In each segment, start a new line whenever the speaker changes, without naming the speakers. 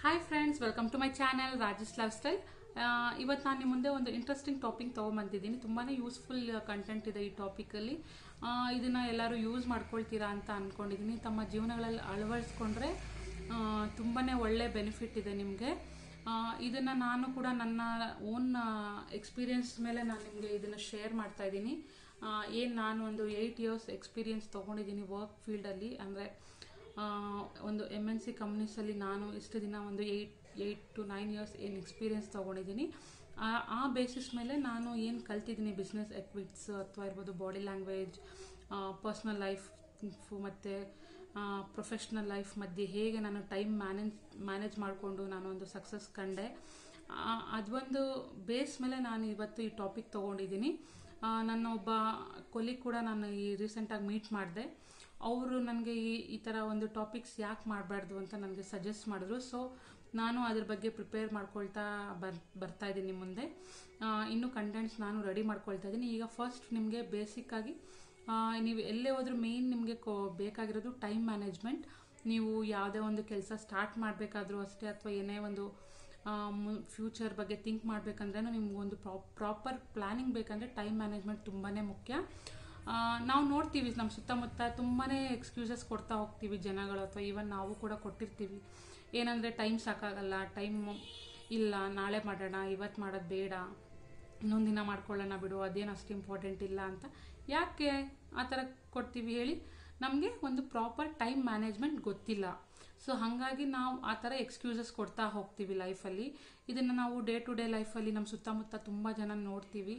Hi friends, welcome to my channel Rajesh life style. ಇವತ್ತು ನಾನು ನಿಮ್ಮ ಮುಂದೆ ಒಂದು ಇಂಟ್ರೆಸ್ಟಿಂಗ್ ಟಾಪಿಕ್ ತೊಗೊಂಬಂದಿದ್ದೀನಿ. ತುಂಬಾ ಯೂಸ್ಫುಲ್ ಕಂಟೆಂಟ್ ಇದೆ ಈ ಟಾಪಿಕಲ್ಲಿ. ಇದನ್ನು ಎಲ್ಲರೂ ಯೂಸ್ ಮಾಡ್ಕೊಳ್ತೀರಾ ಅಂತ ಅಂದ್ಕೊಂಡಿದ್ದೀನಿ. ತಮ್ಮ ಜೀವನಗಳಲ್ಲಿ ಅಳವಡಿಸ್ಕೊಂಡ್ರೆ ತುಂಬಾ ಒಳ್ಳೆ ಬೆನಿಫಿಟ್ ಇದೆ ನಿಮಗೆ. ಇದನ್ನು ನಾನು ಕೂಡ ನನ್ನ ಓನ್ ಎಕ್ಸ್ಪೀರಿಯನ್ಸ್ ಮೇಲೆ ನಾನು ನಿಮಗೆ ಇದನ್ನು ಶೇರ್ ಮಾಡ್ತಾ ಇದ್ದೀನಿ. ನಾನು ಒಂದು 8 ಇಯರ್ಸ್ ಎಕ್ಸ್ಪೀರಿಯನ್ಸ್ ತೊಗೊಂಡಿದ್ದೀನಿ ವರ್ಕ್ ಫೀಲ್ಡಲ್ಲಿ. ಅಂದರೆ ಒಂದು MNC ಕಂಪ್ನೀಸಲ್ಲಿ ನಾನು ಇಷ್ಟು ದಿನ ಒಂದು 8 to 9 ಇಯರ್ಸ್ ಏನು ಎಕ್ಸ್ಪೀರಿಯನ್ಸ್ ತೊಗೊಂಡಿದ್ದೀನಿ. ಆ ಬೇಸಿಸ್ ಮೇಲೆ ನಾನು ಏನು ಕಲ್ತಿದ್ದೀನಿ, ಬಿಸ್ನೆಸ್ ಎಕ್ವಿಟ್ಸ್ ಅಥವಾ ಇರ್ಬೋದು, ಬಾಡಿ ಲ್ಯಾಂಗ್ವೇಜ್, ಪರ್ಸ್ನಲ್ ಲೈಫ್ ಮತ್ತು ಪ್ರೊಫೆಷ್ನಲ್ ಲೈಫ್ ಮಧ್ಯೆ ಹೇಗೆ ನಾನು ಟೈಮ್ ಮ್ಯಾನೇಜ್ ಮಾಡಿಕೊಂಡು ನಾನು ಒಂದು ಸಕ್ಸಸ್ ಕಂಡೆ, ಅದೊಂದು ಬೇಸ್ ಮೇಲೆ ನಾನು ಇವತ್ತು ಈ ಟಾಪಿಕ್ ತೊಗೊಂಡಿದ್ದೀನಿ. ನನ್ನ ಒಬ್ಬ ಕೊಲೀಗ್ ಕೂಡ ನಾನು ರೀಸೆಂಟಾಗಿ ಮೀಟ್ ಮಾಡಿದೆ. ಅವರು ನನಗೆ ಈ ಥರ ಒಂದು ಟಾಪಿಕ್ಸ್ ಯಾಕೆ ಮಾಡಬಾರ್ದು ಅಂತ ನನಗೆ ಸಜೆಸ್ಟ್ ಮಾಡಿದ್ರು. ಸೊ ನಾನು ಅದ್ರ ಬಗ್ಗೆ ಪ್ರಿಪೇರ್ ಮಾಡ್ಕೊಳ್ತಾ ಬರ್ತಾ ಇದ್ದೀನಿ ಮುಂದೆ. ಇನ್ನೂ ಕಂಟೆಂಟ್ಸ್ ನಾನು ರೆಡಿ ಮಾಡ್ಕೊಳ್ತಾ ಇದ್ದೀನಿ. ಈಗ ಫಸ್ಟ್ ನಿಮಗೆ ಬೇಸಿಕ್ಕಾಗಿ ನೀವು ಎಲ್ಲೇ ಹೋದ್ರೂ ಮೇಯ್ನ್ ನಿಮಗೆ ಬೇಕಾಗಿರೋದು ಟೈಮ್ ಮ್ಯಾನೇಜ್ಮೆಂಟ್. ನೀವು ಯಾವುದೇ ಒಂದು ಕೆಲಸ ಸ್ಟಾರ್ಟ್ ಮಾಡಬೇಕಾದ್ರೂ ಅಷ್ಟೇ, ಅಥವಾ ಏನೇ ಒಂದು ಫ್ಯೂಚರ್ ಬಗ್ಗೆ ಥಿಂಕ್ ಮಾಡಬೇಕಂದ್ರೆ ನಿಮ್ಗೊಂದು ಪ್ರಾಪರ್ ಪ್ಲ್ಯಾನಿಂಗ್ ಬೇಕಂದರೆ ಟೈಮ್ ಮ್ಯಾನೇಜ್ಮೆಂಟ್ ತುಂಬಾ ಮುಖ್ಯ. ನಾವು ನೋಡ್ತೀವಿ ನಮ್ಮ ಸುತ್ತಮುತ್ತ ತುಂಬಾ ಎಕ್ಸ್ಕ್ಯೂಸಸ್ ಕೊಡ್ತಾ ಹೋಗ್ತೀವಿ ಜನಗಳು, ಅಥವಾ ಈವನ್ ನಾವು ಕೂಡ ಕೊಟ್ಟಿರ್ತೀವಿ. ಏನಂದರೆ ಟೈಮ್ ಸಾಕಾಗಲ್ಲ, ಟೈಮ್ ಇಲ್ಲ, ನಾಳೆ ಮಾಡೋಣ, ಇವತ್ತು ಮಾಡೋದು ಬೇಡ, ಇನ್ನೊಂದು ದಿನ ಮಾಡ್ಕೊಳ್ಳೋಣ ಬಿಡು, ಅದೇನು ಅಷ್ಟು ಇಂಪಾರ್ಟೆಂಟ್ ಇಲ್ಲ ಅಂತ. ಯಾಕೆ ಆ ಥರ ಕೊಡ್ತೀವಿ ಹೇಳಿ? ನಮಗೆ ಒಂದು ಪ್ರಾಪರ್ ಟೈಮ್ ಮ್ಯಾನೇಜ್ಮೆಂಟ್ ಗೊತ್ತಿಲ್ಲ. ಸೊ ಹಾಗಾಗಿ ನಾವು ಆ ಥರ ಎಕ್ಸ್ಕ್ಯೂಸಸ್ ಕೊಡ್ತಾ ಹೋಗ್ತೀವಿ ಲೈಫಲ್ಲಿ. ಇದನ್ನು ನಾವು ಡೇ ಟು ಡೇ ಲೈಫಲ್ಲಿ ನಮ್ಮ ಸುತ್ತಮುತ್ತ ತುಂಬ ಜನ ನೋಡ್ತೀವಿ.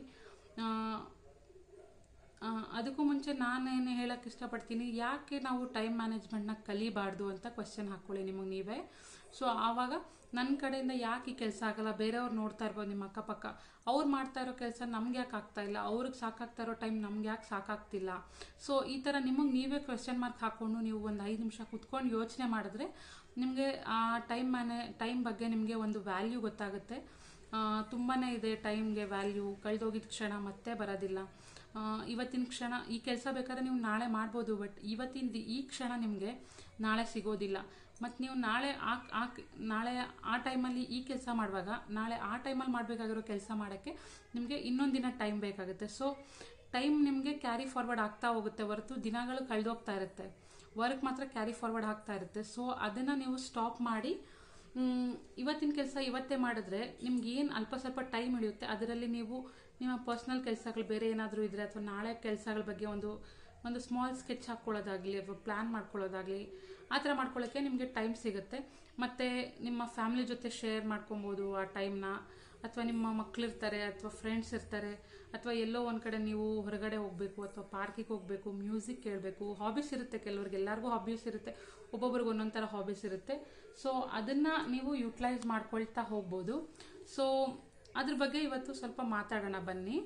ಅದಕ್ಕೂ ಮುಂಚೆ ನಾನೇನು ಹೇಳೋಕ್ಕೆ ಇಷ್ಟಪಡ್ತೀನಿ, ಯಾಕೆ ನಾವು ಟೈಮ್ ಮ್ಯಾನೇಜ್ಮೆಂಟ್ನ ಕಲಿಬಾರ್ದು ಅಂತ ಕ್ವೆಶ್ಚನ್ ಹಾಕ್ಕೊಳ್ಳಿ ನಿಮಗೆ ನೀವೇ. ಸೊ ಆವಾಗ ನನ್ನ ಕಡೆಯಿಂದ ಯಾಕೆ ಈ ಕೆಲಸ ಆಗಲ್ಲ, ಬೇರೆಯವ್ರು ನೋಡ್ತಾ ಇರ್ಬೋದು ನಿಮ್ಮ ಅಕ್ಕಪಕ್ಕ, ಅವ್ರು ಮಾಡ್ತಾ ಇರೋ ಕೆಲಸ ನಮ್ಗೆ ಯಾಕೆ ಆಗ್ತಾ ಇಲ್ಲ, ಅವ್ರಿಗೆ ಸಾಕಾಗ್ತಾ ಇರೋ ಟೈಮ್ ನಮ್ಗೆ ಯಾಕೆ ಸಾಕಾಗ್ತಿಲ್ಲ. ಸೊ ಈ ಥರ ನಿಮಗೆ ನೀವೇ ಕ್ವೆಶ್ಚನ್ ಮಾರ್ಕ್ ಹಾಕ್ಕೊಂಡು ನೀವು ಒಂದು 5 ನಿಮಿಷ ಕುತ್ಕೊಂಡು ಯೋಚನೆ ಮಾಡಿದ್ರೆ ನಿಮಗೆ ಆ ಟೈಮ್ ಬಗ್ಗೆ ನಿಮಗೆ ಒಂದು ವ್ಯಾಲ್ಯೂ ಗೊತ್ತಾಗುತ್ತೆ. ತುಂಬಾ ಇದೆ ಟೈಮ್ಗೆ ವ್ಯಾಲ್ಯೂ. ಕಳೆದೋಗಿದ್ದ ಕ್ಷಣ ಮತ್ತೆ ಬರೋದಿಲ್ಲ. ಇವತ್ತಿನ ಕ್ಷಣ ಈ ಕೆಲಸ ಬೇಕಾದ್ರೆ ನೀವು ನಾಳೆ ಮಾಡ್ಬೋದು, ಬಟ್ ಇವತ್ತಿನ ಈ ಕ್ಷಣ ನಿಮಗೆ ನಾಳೆ ಸಿಗೋದಿಲ್ಲ. ಮತ್ತು ನೀವು ನಾಳೆ ಆ ಟೈಮಲ್ಲಿ ಈ ಕೆಲಸ ಮಾಡುವಾಗ ನಾಳೆ ಆ ಟೈಮಲ್ಲಿ ಮಾಡಬೇಕಾಗಿರೋ ಕೆಲಸ ಮಾಡೋಕ್ಕೆ ನಿಮಗೆ ಇನ್ನೊಂದಿನ ಟೈಮ್ ಬೇಕಾಗುತ್ತೆ. ಸೊ ಟೈಮ್ ನಿಮಗೆ ಕ್ಯಾರಿ ಫಾರ್ವರ್ಡ್ ಆಗ್ತಾ ಹೋಗುತ್ತೆ ಹೊರತು ದಿನಗಳು ಕಳೆದೋಗ್ತಾ ಇರುತ್ತೆ. ವರ್ಕ್ ಮಾತ್ರ ಕ್ಯಾರಿ ಫಾರ್ವರ್ಡ್ ಆಗ್ತಾ ಇರುತ್ತೆ. ಸೊ ಅದನ್ನು ನೀವು ಸ್ಟಾಪ್ ಮಾಡಿ ಇವತ್ತಿನ ಕೆಲಸ ಇವತ್ತೇ ಮಾಡಿದ್ರೆ ನಿಮ್ಗೆ ಏನು ಅಲ್ಪ ಸ್ವಲ್ಪ ಟೈಮ್ ಹಿಡಿಯುತ್ತೆ, ಅದರಲ್ಲಿ ನೀವು ನಿಮ್ಮ ಪರ್ಸ್ನಲ್ ಕೆಲಸಗಳು ಬೇರೆ ಏನಾದರೂ ಇದ್ದರೆ, ಅಥವಾ ನಾಳೆ ಕೆಲಸಗಳ ಬಗ್ಗೆ ಒಂದು ಸ್ಮಾಲ್ ಸ್ಕೆಚ್ ಹಾಕ್ಕೊಳ್ಳೋದಾಗಲಿ, ಅಥವಾ ಪ್ಲ್ಯಾನ್ ಮಾಡ್ಕೊಳ್ಳೋದಾಗಲಿ, ಆ ಥರ ಮಾಡ್ಕೊಳ್ಳೋಕ್ಕೆ ನಿಮಗೆ ಟೈಮ್ ಸಿಗುತ್ತೆ. ಮತ್ತು ನಿಮ್ಮ ಫ್ಯಾಮಿಲಿ ಜೊತೆ ಶೇರ್ ಮಾಡ್ಕೊಬೋದು ಆ ಟೈಮ್ನ. ಅಥವಾ ನಿಮ್ಮ ಮಕ್ಕಳಿರ್ತಾರೆ, ಅಥವಾ ಫ್ರೆಂಡ್ಸ್ ಇರ್ತಾರೆ, ಅಥವಾ ಎಲ್ಲೋ ಒಂದು ಕಡೆ ನೀವು ಹೊರಗಡೆ ಹೋಗಬೇಕು, ಅಥವಾ ಪಾರ್ಕಿಗೆ ಹೋಗಬೇಕು, ಮ್ಯೂಸಿಕ್ ಕೇಳಬೇಕು. ಹಾಬೀಸ್ ಇರುತ್ತೆ ಕೆಲವ್ರಿಗೆ, ಎಲ್ಲರಿಗೂ ಹಾಬೀಸ್ ಇರುತ್ತೆ, ಒಬ್ಬೊಬ್ರಿಗೆ ಒಂದೊಂದು ಥರ ಹಾಬೀಸ್ ಇರುತ್ತೆ. ಸೊ ಅದನ್ನು ನೀವು ಯುಟಿಲೈಸ್ ಮಾಡ್ಕೊಳ್ತಾ ಹೋಗ್ಬೋದು. ಸೊ ಅದ್ರ ಬಗ್ಗೆ ಇವತ್ತು ಸ್ವಲ್ಪ ಮಾತಾಡೋಣ ಬನ್ನಿ.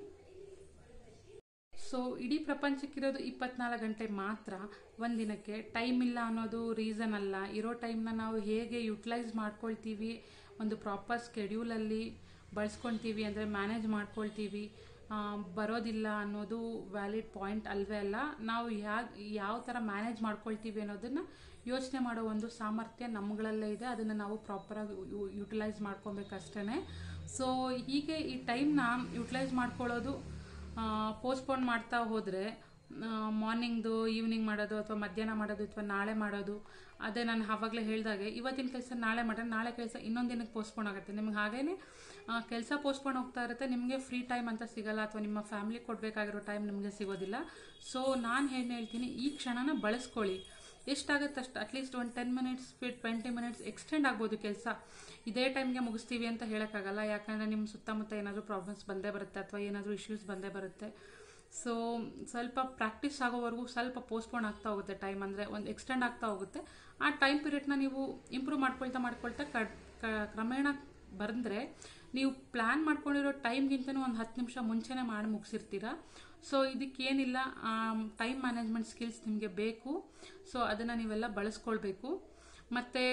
ಸೊ ಇಡೀ ಪ್ರಪಂಚಕ್ಕಿರೋದು 24 ಗಂಟೆ ಮಾತ್ರ. ಒಂದಿನಕ್ಕೆ ಟೈಮ್ ಇಲ್ಲ ಅನ್ನೋದು ರೀಸನ್ ಅಲ್ಲ. ಇರೋ ಟೈಮ್ನ ನಾವು ಹೇಗೆ ಯುಟಿಲೈಸ್ ಮಾಡ್ಕೊಳ್ತೀವಿ, ಒಂದು ಪ್ರಾಪರ್ ಸ್ಕೆಡ್ಯೂಲಲ್ಲಿ ಬಳಸ್ಕೊಳ್ತೀವಿ, ಅಂದರೆ ಮ್ಯಾನೇಜ್ ಮಾಡ್ಕೊಳ್ತೀವಿ, ಬರೋದಿಲ್ಲ ಅನ್ನೋದು ವ್ಯಾಲಿಡ್ ಪಾಯಿಂಟ್ ಅಲ್ವೇ ಅಲ್ಲ. ನಾವು ಯಾವ ಥರ ಮ್ಯಾನೇಜ್ ಮಾಡ್ಕೊಳ್ತೀವಿ ಅನ್ನೋದನ್ನು ಯೋಚನೆ ಮಾಡೋ ಒಂದು ಸಾಮರ್ಥ್ಯ ನಮ್ಗಳಲ್ಲೇ ಇದೆ. ಅದನ್ನು ನಾವು ಪ್ರಾಪರಾಗಿ ಯುಟಿಲೈಸ್ ಮಾಡ್ಕೊಬೇಕಷ್ಟೇ. ಸೊ ಹೀಗೆ ಈ ಟೈಮ್ನ ಯುಟಿಲೈಸ್ ಮಾಡ್ಕೊಳ್ಳೋದು ಪೋಸ್ಟ್ಪೋನ್ ಮಾಡ್ತಾ ಹೋದರೆ ಮಾರ್ನಿಂಗ್ದು ಈವ್ನಿಂಗ್ ಮಾಡೋದು, ಅಥವಾ ಮಧ್ಯಾಹ್ನ ಮಾಡೋದು, ಅಥವಾ ನಾಳೆ ಮಾಡೋದು. ಅದೇ ನಾನು ಆವಾಗಲೇ ಹೇಳಿದಾಗೆ ಇವತ್ತಿನ ಕೆಲಸ ನಾಳೆ ಮಾಡಿದ್ರೆ ನಾಳೆ ಕೆಲಸ ಇನ್ನೊಂದು ದಿನಕ್ಕೆ ಪೋಸ್ಟ್ಪೋನ್ ಆಗುತ್ತೆ. ನಿಮ್ಗೆ ಹಾಗೇನೆ ಕೆಲಸ ಪೋಸ್ಟ್ಪೋನ್ ಹೋಗ್ತಾ ಇರುತ್ತೆ, ನಿಮಗೆ ಫ್ರೀ ಟೈಮ್ ಅಂತ ಸಿಗಲ್ಲ, ಅಥವಾ ನಿಮ್ಮ ಫ್ಯಾಮಿಲಿ ಕೊಡಬೇಕಾಗಿರೋ ಟೈಮ್ ನಿಮಗೆ ಸಿಗೋದಿಲ್ಲ. ಸೊ ನಾನು ಹೇಳ್ತೀನಿ, ಈ ಕ್ಷಣನ ಬಳಸ್ಕೊಳ್ಳಿ. ಎಷ್ಟಾಗುತ್ತೆ ಅಷ್ಟು, ಅಟ್ಲೀಸ್ಟ್ ಒಂದು 10 ಮಿನಿಟ್ಸ್ 20 ಮಿನಿಟ್ಸ್ ಎಕ್ಸ್ಟೆಂಡ್ ಆಗ್ಬೋದು ಕೆಲಸ. ಇದೇ ಟೈಮ್ಗೆ ಮುಗಿಸ್ತೀವಿ ಅಂತ ಹೇಳೋಕ್ಕಾಗಲ್ಲ, ಯಾಕಂದರೆ ನಿಮ್ಮ ಸುತ್ತಮುತ್ತ ಏನಾದರೂ ಪ್ರಾಬ್ಲಮ್ಸ್ ಬಂದೇ ಬರುತ್ತೆ, ಅಥವಾ ಏನಾದರೂ ಇಶ್ಯೂಸ್ ಬಂದೇ ಬರುತ್ತೆ. ಸೊ ಸ್ವಲ್ಪ ಪ್ರಾಕ್ಟೀಸ್ ಆಗೋವರೆಗೂ ಸ್ವಲ್ಪ ಪೋಸ್ಟ್ಪೋನ್ ಆಗ್ತಾ ಹೋಗುತ್ತೆ ಟೈಮ್, ಅಂದರೆ ಒಂದು ಎಕ್ಸ್ಟೆಂಡ್ ಆಗ್ತಾ ಹೋಗುತ್ತೆ. ಆ ಟೈಮ್ ಪೀರಿಯಡ್ನ ನೀವು ಇಂಪ್ರೂವ್ ಮಾಡ್ಕೊಳ್ತಾ ಕ್ರಮೇಣ ಬಂದರೆ ನೀವು ಪ್ಲ್ಯಾನ್ ಮಾಡ್ಕೊಂಡಿರೋ ಟೈಮ್ಗಿಂತನೂ ಒಂದು 10 ನಿಮಿಷ ಮುಂಚೆನೇ ಮಾಡಿ ಮುಗಿಸಿರ್ತೀರ. ಸೊ ಇದಕ್ಕೇನಿಲ್ಲ, ಟೈಮ್ ಮ್ಯಾನೇಜ್ಮೆಂಟ್ ಸ್ಕಿಲ್ಸ್ ನಿಮಗೆ ಬೇಕು. ಸೊ ಅದನ್ನು ನೀವೆಲ್ಲ ಬಳಸ್ಕೊಳ್ಬೇಕು. ಮತ್ತು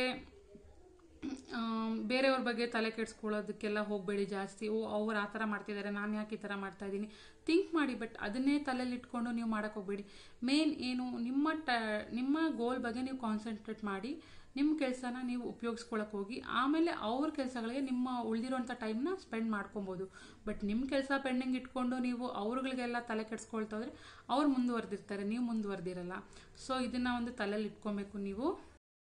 ಬೇರೆಯವ್ರ ಬಗ್ಗೆ ತಲೆ ಕೆಡಿಸ್ಕೊಳ್ಳೋದಕ್ಕೆಲ್ಲ ಹೋಗಬೇಡಿ ಜಾಸ್ತಿ. ಅವ್ರು ಆ ಥರ ಮಾಡ್ತಿದ್ದಾರೆ, ನಾನು ಯಾಕೆ ಈ ಥರ ಮಾಡ್ತಾಯಿದ್ದೀನಿ ಥಿಂಕ್ ಮಾಡಿ, ಬಟ್ ಅದನ್ನೇ ತಲೆಯಲ್ಲಿ ಇಟ್ಕೊಂಡು ನೀವು ಮಾಡೋಕ್ಕೆ ಹೋಗಬೇಡಿ. ಮೇನ್ ಏನು, ನಿಮ್ಮ ಗೋಲ್ ಬಗ್ಗೆ ನೀವು ಕಾನ್ಸಂಟ್ರೇಟ್ ಮಾಡಿ. ನಿಮ್ಮ ಕೆಲಸನ ನೀವು ಉಪಯೋಗಿಸ್ಕೊಳಕ್ಕೆ ಹೋಗಿ ಆಮೇಲೆ ಅವ್ರ ಕೆಲಸಗಳಿಗೆ ನಿಮ್ಮ ಉಳಿದಿರೋಂಥ ಟೈಮ್ನ ಸ್ಪೆಂಡ್ ಮಾಡ್ಕೊಬೋದು. ಬಟ್ ನಿಮ್ಮ ಕೆಲಸ ಪೆಂಡಿಂಗ್ ಇಟ್ಕೊಂಡು ನೀವು ಅವ್ರುಗಳಿಗೆಲ್ಲ ತಲೆ ಕೆಡಿಸ್ಕೊಳ್ತಾ ಹೋದರೆ ಅವ್ರು ಮುಂದುವರೆದಿರ್ತಾರೆ, ನೀವು ಮುಂದುವರೆದಿರಲ್ಲ. ಸೊ ಇದನ್ನು ಒಂದು ತಲೆಯಲ್ಲಿ ಇಟ್ಕೊಬೇಕು ನೀವು.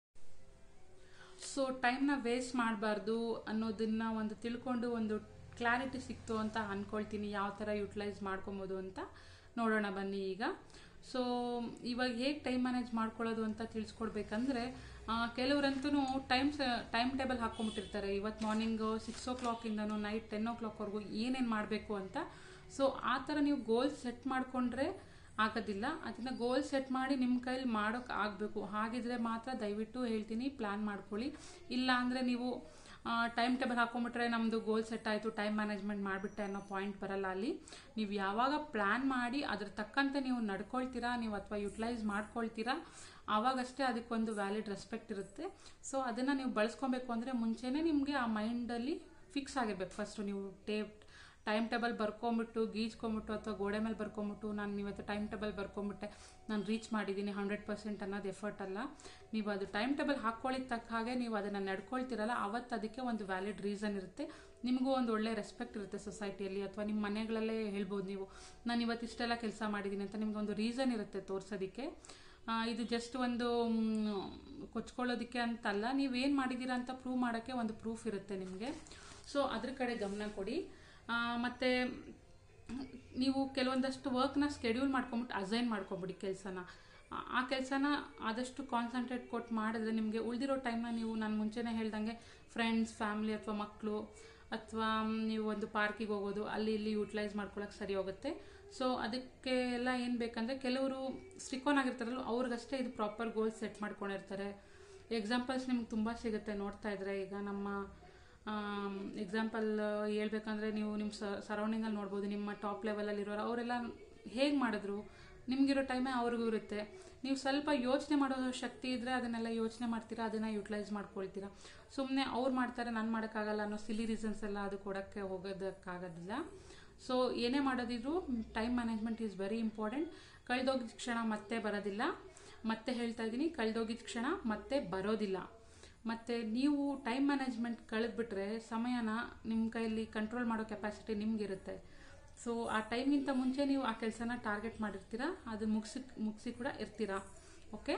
ಸೊ ಟೈಮ್ನ ವೇಸ್ಟ್ ಮಾಡಬಾರ್ದು ಅನ್ನೋದನ್ನ ಒಂದು ತಿಳ್ಕೊಂಡು ಒಂದು ಕ್ಲಾರಿಟಿ ಸಿಕ್ತು ಅಂತ ಅಂದ್ಕೊಳ್ತೀನಿ. ಯಾವ ಥರ ಯುಟಿಲೈಸ್ ಮಾಡ್ಕೊಬೋದು ಅಂತ ನೋಡೋಣ ಬನ್ನಿ ಈಗ. ಸೊ ಇವಾಗ ಹೇಗೆ ಟೈಮ್ ಮ್ಯಾನೇಜ್ ಮಾಡ್ಕೊಳ್ಳೋದು ಅಂತ ತಿಳಿಸ್ಕೊಡ್ಬೇಕಂದ್ರೆ, ಕೆಲವರಂತೂ ಟೈಮ್ ಟೇಬಲ್ ಹಾಕ್ಕೊಂಬಿಟ್ಟಿರ್ತಾರೆ. ಇವತ್ತು ಮಾರ್ನಿಂಗ್ 6 o'clock ನೈಟ್ 10 o'clock ಏನೇನು ಮಾಡಬೇಕು ಅಂತ. ಸೊ ಆ ಥರ ನೀವು ಗೋಲ್ಸ್ ಸೆಟ್ ಮಾಡಿಕೊಂಡ್ರೆ ಆಗೋದಿಲ್ಲ. ಅದನ್ನು ಗೋಲ್ ಸೆಟ್ ಮಾಡಿ ನಿಮ್ಮ ಕೈಲಿ ಮಾಡೋಕ್ಕೆ ಆಗಬೇಕು. ಹಾಗಿದ್ರೆ ಮಾತ್ರ ದಯವಿಟ್ಟು ಹೇಳ್ತೀನಿ ಪ್ಲ್ಯಾನ್ ಮಾಡ್ಕೊಳ್ಳಿ. ಇಲ್ಲ ಅಂದರೆ ನೀವು ಟೈಮ್ ಟೇಬಲ್ ಹಾಕೊಂಡ್ಬಿಟ್ರೆ ನಮ್ಮದು ಗೋಲ್ ಸೆಟ್ ಆಯಿತು, ಟೈಮ್ ಮ್ಯಾನೇಜ್ಮೆಂಟ್ ಮಾಡಿಬಿಟ್ಟೆ ಅನ್ನೋ ಪಾಯಿಂಟ್ ಬರಲ್ಲ ಅಲ್ಲಿ. ನೀವು ಯಾವಾಗ ಪ್ಲ್ಯಾನ್ ಮಾಡಿ ಅದ್ರ ತಕ್ಕಂತೆ ನೀವು ನಡ್ಕೊಳ್ತೀರಾ, ನೀವು ಅಥವಾ ಯುಟಿಲೈಸ್ ಮಾಡ್ಕೊಳ್ತೀರಾ, ಆವಾಗಷ್ಟೇ ಅದಕ್ಕೊಂದು ವ್ಯಾಲಿಡ್ ರೆಸ್ಪೆಕ್ಟ್ ಇರುತ್ತೆ. ಸೊ ಅದನ್ನು ನೀವು ಬಳಸ್ಕೊಬೇಕು ಅಂದರೆ ಮುಂಚೆನೇ ನಿಮಗೆ ಆ ಮೈಂಡಲ್ಲಿ ಫಿಕ್ಸ್ ಆಗಿರ್ಬೇಕು. ಫಸ್ಟು ನೀವು ಟೈಮ್ ಟೇಬಲ್ ಬರ್ಕೊಂಬಿಟ್ಟು ಗೀಚ್ಕೊಂಬಿಟ್ಟು ಅಥವಾ ಗೋಡೆ ಮೇಲೆ ಬರ್ಕೊಂಬಿಟ್ಟು ನಾನು ಇವತ್ತು ಟೈಮ್ ಟೇಬಲ್ ಬರ್ಕೊಂಬಿಟ್ಟೆ, ನಾನು ರೀಚ್ ಮಾಡಿದ್ದೀನಿ 100% ಅನ್ನೋದು ಎಫರ್ಟ್ ಅಲ್ಲ. ನೀವು ಅದು ಟೈಮ್ ಟೇಬಲ್ ಹಾಕ್ಕೊಳ್ಳಿಕ್ಕೆ ತಕ್ಕ ಹಾಗೆ ನೀವು ಅದನ್ನು ನಡ್ಕೊಳ್ತಿರಲ್ಲ, ಅವತ್ತು ಅದಕ್ಕೆ ಒಂದು ವ್ಯಾಲಿಡ್ ರೀಸನ್ ಇರುತ್ತೆ. ನಿಮಗೂ ಒಂದು ಒಳ್ಳೆ ರೆಸ್ಪೆಕ್ಟ್ ಇರುತ್ತೆ ಸೊಸೈಟಿಯಲ್ಲಿ, ಅಥವಾ ನಿಮ್ಮ ಮನೆಗಳಲ್ಲೇ ಹೇಳ್ಬೋದು ನೀವು ನಾನು ಇವತ್ತು ಇಷ್ಟೆಲ್ಲ ಕೆಲಸ ಮಾಡಿದ್ದೀನಿ ಅಂತ. ನಿಮ್ಗೊಂದು ರೀಸನ್ ಇರುತ್ತೆ ತೋರಿಸೋದಕ್ಕೆ. ಇದು ಜಸ್ಟ್ ಒಂದು ಕೊಚ್ಕೊಳ್ಳೋದಕ್ಕೆ ಅಂತಲ್ಲ, ನೀವೇನು ಮಾಡಿದ್ದೀರಾ ಅಂತ ಪ್ರೂವ್ ಮಾಡೋಕ್ಕೆ ಒಂದು ಪ್ರೂಫ್ ಇರುತ್ತೆ ನಿಮಗೆ. ಸೊ ಅದ್ರ ಕಡೆ ಗಮನ ಕೊಡಿ. ಮತ್ತು ನೀವು ಕೆಲವೊಂದಷ್ಟು ವರ್ಕ್ನ ಸ್ಕೆಡ್ಯೂಲ್ ಮಾಡ್ಕೊಂಬಿಟ್ಟು ಅಸೈನ್ ಮಾಡ್ಕೊಬಿಡಿ ಕೆಲಸನ. ಆ ಕೆಲಸನ ಆದಷ್ಟು ಕಾನ್ಸಂಟ್ರೇಟ್ ಕೊಟ್ಟು ಮಾಡಿದ್ರೆ ನಿಮಗೆ ಉಳಿದಿರೋ ಟೈಮ್ನ ನೀವು ನಾನು ಮುಂಚೆನೇ ಹೇಳ್ದಂಗೆ ಫ್ರೆಂಡ್ಸ್, ಫ್ಯಾಮಿಲಿ ಅಥವಾ ಮಕ್ಕಳು ಅಥವಾ ನೀವು ಒಂದು ಪಾರ್ಕಿಗೆ ಹೋಗೋದು ಅಲ್ಲಿ ಇಲ್ಲಿ ಯುಟಿಲೈಸ್ ಮಾಡ್ಕೊಳ್ಳೋಕೆ ಸರಿ ಹೋಗುತ್ತೆ. ಸೊ ಅದಕ್ಕೆ ಎಲ್ಲ ಏನು ಬೇಕಂದರೆ, ಕೆಲವರು ಸ್ಟಿಕ್ ಆಗಿರ್ತಾರಲ್ಲ ಅವ್ರಿಗಷ್ಟೇ ಇದು ಪ್ರಾಪರ್ ಗೋಲ್ ಸೆಟ್ ಮಾಡ್ಕೊಂಡಿರ್ತಾರೆ. ಎಕ್ಸಾಂಪಲ್ಸ್ ನಿಮ್ಗೆ ತುಂಬ ಸಿಗುತ್ತೆ ನೋಡ್ತಾ ಇದ್ರೆ. ಈಗ ನಮ್ಮ ಎಕ್ಸಾಂಪಲ್ ಹೇಳ್ಬೇಕಂದ್ರೆ ನೀವು ನಿಮ್ಮ ಸರೌಂಡಿಂಗಲ್ಲಿ ನೋಡ್ಬೋದು, ನಿಮ್ಮ ಟಾಪ್ ಲೆವೆಲಲ್ಲಿರೋರು ಅವರೆಲ್ಲ ಹೇಗೆ ಮಾಡಿದ್ರು, ನಿಮಗಿರೋ ಟೈಮೇ ಅವ್ರಿಗೂ ಇರುತ್ತೆ. ನೀವು ಸ್ವಲ್ಪ ಯೋಚನೆ ಮಾಡೋ ಶಕ್ತಿ ಇದ್ದರೆ ಅದನ್ನೆಲ್ಲ ಯೋಚನೆ ಮಾಡ್ತೀರಾ, ಅದನ್ನು ಯುಟಿಲೈಸ್ ಮಾಡ್ಕೊಳ್ತೀರಾ. ಸುಮ್ಮನೆ ಅವ್ರು ಮಾಡ್ತಾರೆ ನಾನು ಮಾಡೋಕ್ಕಾಗಲ್ಲ ಅನ್ನೋ ಸಿಲಿ ರೀಸನ್ಸ್ ಎಲ್ಲ ಅದು ಕೊಡೋಕ್ಕೆ ಹೋಗೋದಕ್ಕಾಗೋದಿಲ್ಲ. ಸೊ ಏನೇ ಮಾಡೋದಿದ್ರು time management is very important. ಕಳೆದೋಗಿದ ಕ್ಷಣ ಮತ್ತೆ ಬರೋದಿಲ್ಲ. ಮತ್ತೆ ಹೇಳ್ತಾ ಇದ್ದೀನಿ, ಕಳೆದೋಗಿದ ಕ್ಷಣ ಮತ್ತೆ ಬರೋದಿಲ್ಲ. ಮತ್ತು ನೀವು ಟೈಮ್ ಮ್ಯಾನೇಜ್ಮೆಂಟ್ ಕಳೆದ್ಬಿಟ್ರೆ ಸಮಯನ ನಿಮ್ಮ ಕೈಯಲ್ಲಿ ಕಂಟ್ರೋಲ್ ಮಾಡೋ ಕೆಪಾಸಿಟಿ ನಿಮಗಿರುತ್ತೆ. ಸೊ ಆ ಟೈಮ್ಗಿಂತ ಮುಂಚೆ ನೀವು ಆ ಕೆಲಸನ ಟಾರ್ಗೆಟ್ ಮಾಡಿರ್ತೀರಾ, ಅದು ಮುಗಿಸಿ ಕೂಡ ಇರ್ತೀರಾ. ಓಕೆ,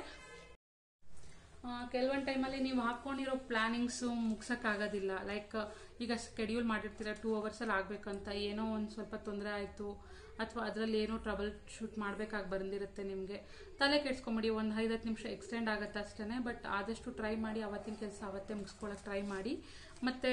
ಕೆಲವೊಂದು ಟೈಮಲ್ಲಿ ನೀವು ಹಾಕ್ಕೊಂಡಿರೋ ಪ್ಲ್ಯಾನಿಂಗ್ಸು ಮುಗ್ಸೋಕ್ಕಾಗೋದಿಲ್ಲ. ಲೈಕ್ ಈಗ ಸ್ಕೆಡ್ಯೂಲ್ ಮಾಡಿರ್ತೀರ 2 hours ಆಗಬೇಕಂತ, ಏನೋ ಒಂದು ಸ್ವಲ್ಪ ತೊಂದರೆ ಆಯಿತು ಅಥವಾ ಅದರಲ್ಲಿ ಏನೋ ಟ್ರಬಲ್ ಶೂಟ್ ಮಾಡಬೇಕಾಗಿ ಬಂದಿರುತ್ತೆ. ನಿಮಗೆ ತಲೆ ಕೆಡ್ಸ್ಕೊಂಬಿಡಿ, ಒಂದು 5-10 ನಿಮಿಷ ಎಕ್ಸ್ಟೆಂಡ್ ಆಗುತ್ತೆ ಅಷ್ಟೇ. ಬಟ್ ಆದಷ್ಟು ಟ್ರೈ ಮಾಡಿ ಅವತ್ತಿನ ಕೆಲಸ ಅವತ್ತೇ ಮುಗಿಸ್ಕೊಳ್ಳೋಕೆ ಟ್ರೈ ಮಾಡಿ. ಮತ್ತು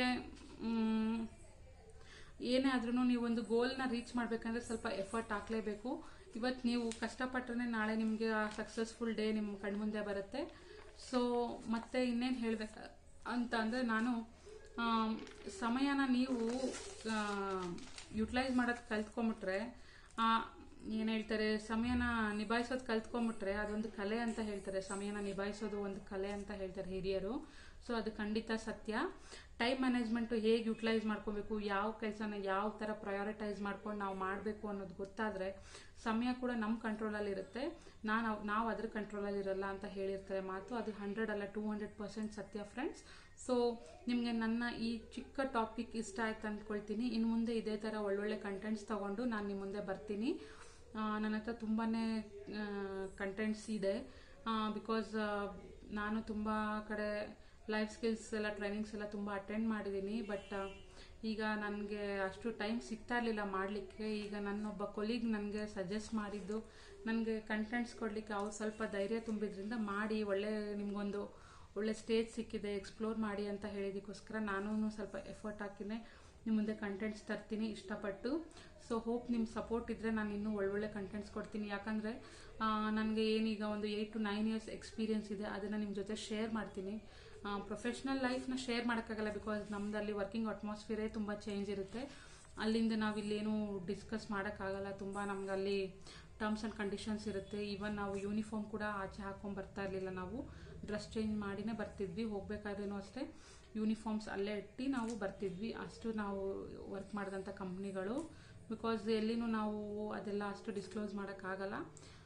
ಏನೇ ಆದ್ರೂ ನೀವು ಒಂದು ಗೋಲ್ನ ರೀಚ್ ಮಾಡಬೇಕಂದ್ರೆ ಸ್ವಲ್ಪ ಎಫರ್ಟ್ ಹಾಕಲೇಬೇಕು. ಇವತ್ತು ನೀವು ಕಷ್ಟಪಟ್ಟರೆ ನಾಳೆ ನಿಮಗೆ ಆ ಸಕ್ಸಸ್ಫುಲ್ ಡೇ ನಿಮ್ಮ ಕಣ್ಮುಂದೆ ಬರುತ್ತೆ. ಸೊ ಮತ್ತೆ ಇನ್ನೇನು ಹೇಳಬೇಕು ಅಂತ ಅಂದರೆ, ನಾನು ಸಮಯನ ನೀವು ಯುಟಿಲೈಸ್ ಮಾಡೋದು ಕಲ್ತ್ಕೊಂಬಿಟ್ರೆ, ಏನು ಹೇಳ್ತಾರೆ, ಸಮಯನ ನಿಭಾಯಿಸೋದು ಕಲ್ತ್ಕೊಂಬಿಟ್ರೆ ಅದೊಂದು ಕಲೆ ಅಂತ ಹೇಳ್ತಾರೆ. ಸಮಯನ ನಿಭಾಯಿಸೋದು ಒಂದು ಕಲೆ ಅಂತ ಹೇಳ್ತಾರೆ ಹಿರಿಯರು. ಸೊ ಅದು ಖಂಡಿತ ಸತ್ಯ. ಟೈಮ್ ಮ್ಯಾನೇಜ್ಮೆಂಟು ಹೇಗೆ ಯುಟಿಲೈಸ್ ಮಾಡ್ಕೋಬೇಕು, ಯಾವ ಕೆಲಸನ ಯಾವ ಥರ ಪ್ರಯಾರಿಟೈಸ್ ಮಾಡ್ಕೊಂಡು ನಾವು ಮಾಡಬೇಕು ಅನ್ನೋದು ಗೊತ್ತಾದರೆ ಸಮಯ ಕೂಡ ನಮ್ಮ ಕಂಟ್ರೋಲಲ್ಲಿರುತ್ತೆ. ನಾವು ಅದ್ರ ಕಂಟ್ರೋಲಲ್ಲಿರಲ್ಲ ಅಂತ ಹೇಳಿರ್ತಾರೆ ಮಾತು. ಅದು 100 ಅಲ್ಲ 200% ಸತ್ಯ ಫ್ರೆಂಡ್ಸ್. ಸೊ ನಿಮಗೆ ನನ್ನ ಈ ಚಿಕ್ಕ ಟಾಪಿಕ್ ಇಷ್ಟ ಆಯ್ತು ಅಂದ್ಕೊಳ್ತೀನಿ. ಇನ್ನು ಮುಂದೆ ಇದೇ ಥರ ಒಳ್ಳೊಳ್ಳೆ ಕಂಟೆಂಟ್ಸ್ ತೊಗೊಂಡು ನಾನು ನಿಮ್ಮ ಮುಂದೆ ಬರ್ತೀನಿ. ನನ್ನ ಹತ್ರ ತುಂಬಾ ಕಂಟೆಂಟ್ಸ್ ಇದೆ. ಬಿಕಾಸ್ ನಾನು ತುಂಬ ಕಡೆ ಲೈಫ್ ಸ್ಕಿಲ್ಸ್ ಎಲ್ಲ ಟ್ರೈನಿಂಗ್ಸ್ ಎಲ್ಲ ತುಂಬ ಅಟೆಂಡ್ ಮಾಡಿದ್ದೀನಿ. ಬಟ್ ಈಗ ನನಗೆ ಅಷ್ಟು ಟೈಮ್ ಸಿಗ್ತಾ ಇರಲಿಲ್ಲ ಮಾಡಲಿಕ್ಕೆ. ಈಗ ನನ್ನೊಬ್ಬ ಕೊಲೀಗ್ ನನಗೆ ಸಜೆಸ್ಟ್ ಮಾಡಿದ್ದು, ನನಗೆ ಕಂಟೆಂಟ್ಸ್ ಕೊಡಲಿಕ್ಕೆ ಅವ್ರು ಸ್ವಲ್ಪ ಧೈರ್ಯ ತುಂಬಿದ್ರಿಂದ ಮಾಡಿ ನಿಮಗೊಂದು ಒಳ್ಳೆ ಸ್ಟೇಜ್ ಸಿಕ್ಕಿದೆ, ಎಕ್ಸ್ಪ್ಲೋರ್ ಮಾಡಿ ಅಂತ ಹೇಳಿದಕ್ಕೋಸ್ಕರ ನಾನು ಸ್ವಲ್ಪ ಎಫರ್ಟ್ ಹಾಕಿನೇ ನಿಮ್ಮ ಮುಂದೆ ಕಂಟೆಂಟ್ಸ್ ತರ್ತೀನಿ ಇಷ್ಟಪಟ್ಟು. ಸೊ ಹೋಪ್ ನಿಮ್ಮ ಸಪೋರ್ಟ್ ಇದ್ದರೆ ನಾನು ಇನ್ನೂ ಒಳ್ಳೊಳ್ಳೆ ಕಂಟೆಂಟ್ಸ್ ಕೊಡ್ತೀನಿ. ಯಾಕಂದರೆ ನನಗೆ ಏನೀಗ ಒಂದು 8 to 9 years ಎಕ್ಸ್ಪೀರಿಯನ್ಸ್ ಇದೆ, ಅದನ್ನು ನಿಮ್ಮ ಜೊತೆ ಶೇರ್ ಮಾಡ್ತೀನಿ. ಪ್ರೊಫೆಷ್ನಲ್ ಲೈಫ್ನ ಶೇರ್ ಮಾಡೋಕ್ಕಾಗಲ್ಲ, ಬಿಕಾಸ್ ನಮ್ಮದಲ್ಲಿ ವರ್ಕಿಂಗ್ ಅಟ್ಮಾಸ್ಫಿಯರೇ ತುಂಬ ಚೇಂಜ್ ಇರುತ್ತೆ. ಅಲ್ಲಿಂದ ನಾವಿಲ್ಲೇನೂ ಡಿಸ್ಕಸ್ ಮಾಡೋಕ್ಕಾಗಲ್ಲ. ತುಂಬ ನಮಗಲ್ಲಿ ಟರ್ಮ್ಸ್ ಆ್ಯಂಡ್ ಕಂಡೀಷನ್ಸ್ ಇರುತ್ತೆ. ಈವನ್ ನಾವು ಯೂನಿಫಾರ್ಮ್ ಕೂಡ ಆಚೆ ಹಾಕ್ಕೊಂಡು ಬರ್ತಾ ಇರಲಿಲ್ಲ. ನಾವು ಡ್ರೆಸ್ ಚೇಂಜ್ ಮಾಡಿನೇ ಬರ್ತಿದ್ವಿ. ಹೋಗಬೇಕಾದ್ರೂ ಅಷ್ಟೇ ಯೂನಿಫಾರ್ಮ್ಸ್ ಅಲ್ಲೇ ಇಟ್ಟು ನಾವು ಬರ್ತಿದ್ವಿ. ಅಷ್ಟು ನಾವು ವರ್ಕ್ ಮಾಡಿದಂಥ ಕಂಪ್ನಿಗಳು. ಬಿಕಾಸ್ ಎಲ್ಲಿನೂ ನಾವು ಅದೆಲ್ಲ ಅಷ್ಟು ಡಿಸ್ಕ್ಲೋಸ್ ಮಾಡೋಕ್ಕಾಗಲ್ಲ.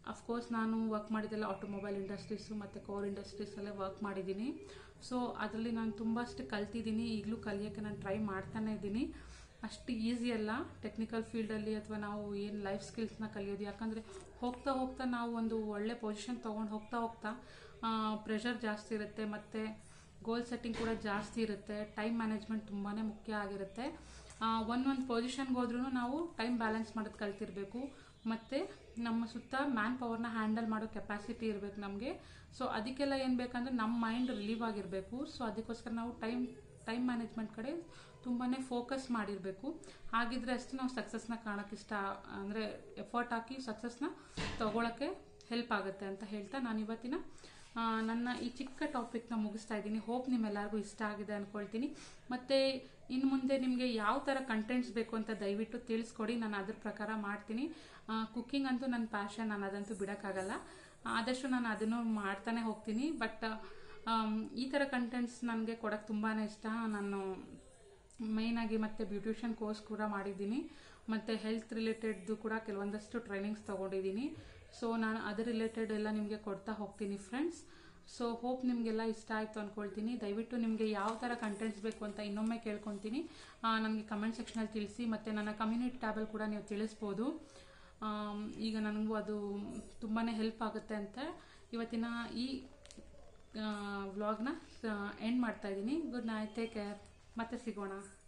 ಅಫ್ಕೋರ್ಸ್ ನಾನು ವರ್ಕ್ ಮಾಡಿದ್ದೆಲ್ಲ ಆಟೋಮೊಬೈಲ್ ಇಂಡಸ್ಟ್ರೀಸು ಮತ್ತು ಕೋರ್ ಇಂಡಸ್ಟ್ರೀಸಲ್ಲೇ ವರ್ಕ್ ಮಾಡಿದ್ದೀನಿ. ಸೊ ಅದರಲ್ಲಿ ನಾನು ತುಂಬಷ್ಟು ಕಲ್ತಿದ್ದೀನಿ, ಈಗಲೂ ಕಲಿಯೋಕ್ಕೆ ನಾನು ಟ್ರೈ ಮಾಡ್ತಾನೇ ಇದ್ದೀನಿ. ಅಷ್ಟು ಈಸಿ ಅಲ್ಲ ಟೆಕ್ನಿಕಲ್ ಫೀಲ್ಡಲ್ಲಿ ಅಥವಾ ನಾವು ಏನು ಲೈಫ್ ಸ್ಕಿಲ್ಸ್ನ ಕಲಿಯೋದು. ಯಾಕಂದರೆ ಹೋಗ್ತಾ ಹೋಗ್ತಾ ನಾವು ಒಂದು ಒಳ್ಳೆ ಪೊಸಿಷನ್ ತೊಗೊಂಡು ಹೋಗ್ತಾ ಹೋಗ್ತಾ ಪ್ರೆಷರ್ ಜಾಸ್ತಿ ಇರುತ್ತೆ, ಮತ್ತು ಗೋಲ್ ಸೆಟ್ಟಿಂಗ್ ಕೂಡ ಜಾಸ್ತಿ ಇರುತ್ತೆ. ಟೈಮ್ ಮ್ಯಾನೇಜ್ಮೆಂಟ್ ತುಂಬಾ ಮುಖ್ಯ ಆಗಿರುತ್ತೆ. ಒಂದೊಂದು ಪೊಸಿಷನ್ಗೆ ಹೋದ್ರೂ ನಾವು ಟೈಮ್ ಬ್ಯಾಲೆನ್ಸ್ ಮಾಡೋದು ಕಲ್ತಿರಬೇಕು, ಮತ್ತು ನಮ್ಮ ಸುತ್ತ ಮ್ಯಾನ್ ಪವರ್ನ ಹ್ಯಾಂಡಲ್ ಮಾಡೋ ಕೆಪಾಸಿಟಿ ಇರಬೇಕು ನಮಗೆ. ಸೊ ಅದಕ್ಕೆಲ್ಲ ಏನು ಬೇಕಂದ್ರೆ ನಮ್ಮ ಮೈಂಡ್ ರಿಲೀವ್ ಆಗಿರಬೇಕು. ಸೊ ಅದಕ್ಕೋಸ್ಕರ ನಾವು ಟೈಮ್ ಮ್ಯಾನೇಜ್ಮೆಂಟ್ ಕಡೆ ತುಂಬಾ ಫೋಕಸ್ ಮಾಡಿರಬೇಕು. ಹಾಗಿದ್ರೆ ಅಷ್ಟು ನಾವು ಸಕ್ಸಸ್ನ ಕಾಣೋಕ್ಕಿಷ್ಟ, ಅಂದರೆ ಎಫರ್ಟ್ ಹಾಕಿ ಸಕ್ಸಸ್ನ ತೊಗೊಳಕ್ಕೆ ಹೆಲ್ಪ್ ಆಗುತ್ತೆ ಅಂತ ಹೇಳ್ತಾ ನಾನು ಇವತ್ತಿನ ನನ್ನ ಈ ಚಿಕ್ಕ ಟಾಪಿಕ್ನ ಮುಗಿಸ್ತಾ ಇದ್ದೀನಿ. ಹೋಪ್ ನಿಮ್ಮೆಲ್ಲರಿಗೂ ಇಷ್ಟ ಆಗಿದೆ ಅಂದ್ಕೊಳ್ತೀನಿ. ಮತ್ತು ಇನ್ನು ಮುಂದೆ ನಿಮಗೆ ಯಾವ ಥರ ಕಂಟೆಂಟ್ಸ್ ಬೇಕು ಅಂತ ದಯವಿಟ್ಟು ತಿಳಿಸ್ಕೊಡಿ, ನಾನು ಅದ್ರ ಪ್ರಕಾರ ಮಾಡ್ತೀನಿ. ಕುಕ್ಕಿಂಗ್ ಅಂತೂ ನನ್ನ ಪ್ಯಾಷನ್, ನಾನು ಅದಂತೂ ಬಿಡೋಕ್ಕಾಗಲ್ಲ. ಆದಷ್ಟು ನಾನು ಅದನ್ನು ಮಾಡ್ತಾನೆ ಹೋಗ್ತೀನಿ. ಬಟ್ ಈ ಥರ ಕಂಟೆಂಟ್ಸ್ ನನಗೆ ಕೊಡೋಕ್ಕೆ ತುಂಬಾ ಇಷ್ಟ. ನಾನು ಮೇಯ್ನಾಗಿ ಮತ್ತು ಬ್ಯೂಟಿಷಿಯನ್ ಕೋರ್ಸ್ ಕೂಡ ಮಾಡಿದ್ದೀನಿ, ಮತ್ತು ಹೆಲ್ತ್ ರಿಲೇಟೆಡ್ದು ಕೂಡ ಕೆಲವೊಂದಷ್ಟು ಟ್ರೈನಿಂಗ್ಸ್ ತೊಗೊಂಡಿದ್ದೀನಿ. ಸೊ ನಾನು ಅದರ ರಿಲೇಟೆಡ್ ಎಲ್ಲ ನಿಮಗೆ ಕೊಡ್ತಾ ಹೋಗ್ತೀನಿ ಫ್ರೆಂಡ್ಸ್. ಸೊ ಹೋಪ್ ನಿಮಗೆಲ್ಲ ಇಷ್ಟ ಆಯಿತು ಅಂದ್ಕೊಳ್ತೀನಿ. ದಯವಿಟ್ಟು ನಿಮಗೆ ಯಾವ ಥರ ಕಂಟೆಂಟ್ಸ್ ಬೇಕು ಅಂತ ಇನ್ನೊಮ್ಮೆ ಕೇಳ್ಕೊತೀನಿ, ನನಗೆ ಕಮೆಂಟ್ ಸೆಕ್ಷನಲ್ಲಿ ತಿಳಿಸಿ. ಮತ್ತು ನನ್ನ ಕಮ್ಯುನಿಟಿ ಟ್ಯಾಬಲ್ಲಿ ಕೂಡ ನೀವು ತಿಳಿಸ್ಬೋದು. ಈಗ ನನಗೂ ಅದು ತುಂಬಾ ಹೆಲ್ಪ್ ಆಗುತ್ತೆ ಅಂತ ಇವತ್ತಿನ ಈ ವ್ಲಾಗ್ನ ಎಂಡ್ ಮಾಡ್ತಾಯಿದ್ದೀನಿ. ಗುಡ್ ನೈಟ್, ಟೇಕ್ ಕೇರ್, ಮತ್ತೆ ಸಿಗೋಣ.